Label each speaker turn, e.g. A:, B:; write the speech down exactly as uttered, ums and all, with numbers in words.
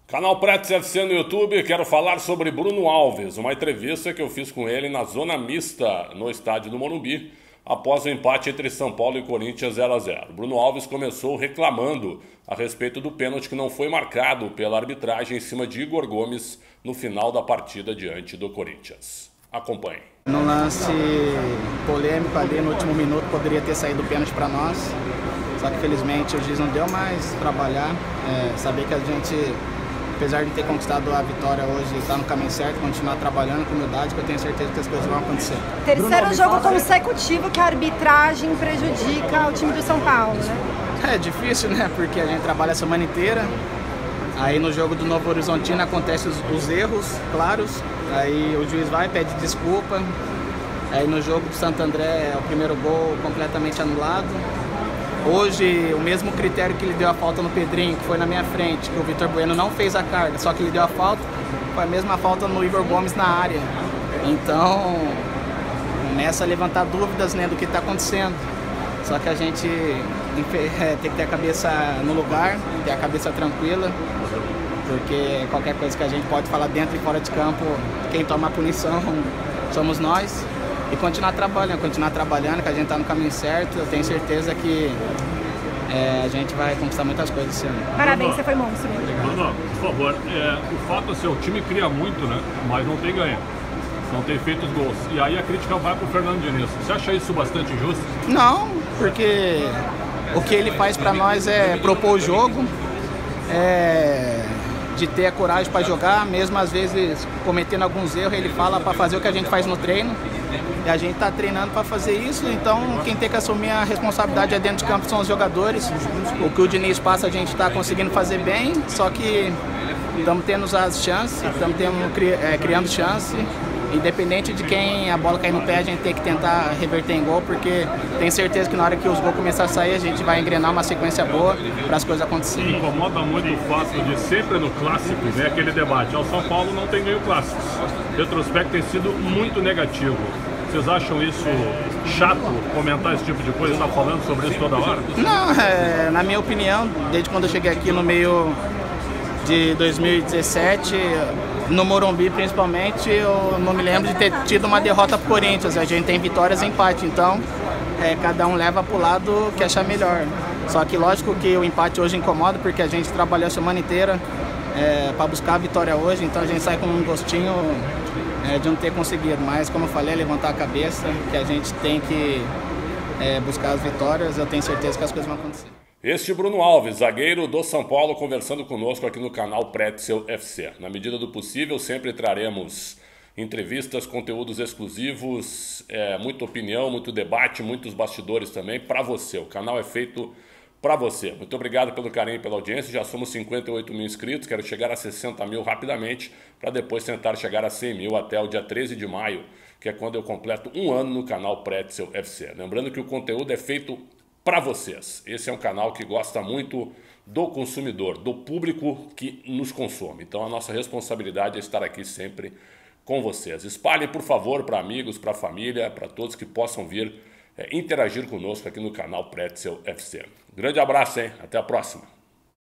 A: Canal Pretzel F C no YouTube, quero falar sobre Bruno Alves, uma entrevista que eu fiz com ele na zona mista no estádio do Morumbi, após o empate entre São Paulo e Corinthians zero a zero. Bruno Alves começou reclamando a respeito do pênalti que não foi marcado pela arbitragem em cima de Igor Gomes no final da partida diante do Corinthians. Acompanhe.
B: No lance polêmico ali no último minuto poderia ter saído o pênalti para nós, só que felizmente o juiz não deu mais trabalhar, é, saber que a gente, apesar de ter conquistado a vitória hoje, está no caminho certo, continuar trabalhando com humildade, que eu tenho certeza que as coisas vão acontecer.
C: Terceiro jogo consecutivo que a arbitragem prejudica o time do São Paulo, né?
B: É difícil, né? Porque a gente trabalha a semana inteira, aí no jogo do Novo Horizontino acontecem os, os erros claros, aí o juiz vai, pede desculpa, aí no jogo do Santo André é o primeiro gol completamente anulado. Hoje, o mesmo critério que ele deu a falta no Pedrinho, que foi na minha frente, que o Vitor Bueno não fez a carga, só que ele deu a falta, foi a mesma falta no Igor Gomes na área. Então, começa a levantar dúvidas, né, do que está acontecendo. Só que a gente é, tem que ter a cabeça no lugar, ter a cabeça tranquila, porque qualquer coisa que a gente pode falar dentro e fora de campo, quem toma a punição somos nós. E continuar trabalhando, continuar trabalhando, que a gente está no caminho certo. Eu tenho certeza que é, a gente vai conquistar muitas coisas esse ano.
C: Parabéns, você foi monstro.
D: Bruno, por favor, é, o fato é que o time cria muito, né? Mas não tem ganho, não tem feito os gols. E aí a crítica vai para o Fernando Diniz. Você acha isso bastante injusto?
B: Não, porque o que ele faz para nós é propor o jogo, é, de ter a coragem para jogar, mesmo às vezes cometendo alguns erros, ele fala para fazer o que a gente faz no treino. E a gente está treinando para fazer isso, então quem tem que assumir a responsabilidade é dentro de campo são os jogadores. O que o Diniz passa a gente está conseguindo fazer bem, só que estamos tendo as chances, estamos é, criando chance. Independente de quem a bola cair no pé, a gente tem que tentar reverter em gol, porque tenho certeza que na hora que os gols começarem a sair, a gente vai engrenar uma sequência boa para as coisas acontecerem.
D: Incomoda muito o fato de sempre no clássico, né, aquele debate, o São Paulo não tem ganho clássicos. O retrospecto tem sido muito negativo. Vocês acham isso chato, comentar esse tipo de coisa, estar falando sobre isso toda hora?
B: Não, é, na minha opinião, desde quando eu cheguei aqui no meio de dois mil e dezessete, no Morumbi principalmente, eu não me lembro de ter tido uma derrota para o Corinthians. A gente tem vitórias e empate, então é, cada um leva para o lado que achar melhor. Só que lógico que o empate hoje incomoda, porque a gente trabalhou a semana inteira é, para buscar a vitória hoje, então a gente sai com um gostinho é, de não ter conseguido. Mas como eu falei, é levantar a cabeça, que a gente tem que é, buscar as vitórias. Eu tenho certeza que as coisas vão acontecer.
A: Este Bruno Alves, zagueiro do São Paulo, conversando conosco aqui no canal Pretzel F C. Na medida do possível, sempre traremos entrevistas, conteúdos exclusivos, é, muita opinião, muito debate, muitos bastidores também para você. O canal é feito para você. Muito obrigado pelo carinho e pela audiência. Já somos cinquenta e oito mil inscritos, quero chegar a sessenta mil rapidamente, para depois tentar chegar a cem mil até o dia treze de maio, que é quando eu completo um ano no canal Pretzel F C. Lembrando que o conteúdo é feito para vocês. Esse é um canal que gosta muito do consumidor, do público que nos consome. Então a nossa responsabilidade é estar aqui sempre com vocês. Espalhe, por favor, para amigos, para família, para todos que possam vir é, interagir conosco aqui no canal Pretzel F C. Grande abraço, hein? Até a próxima.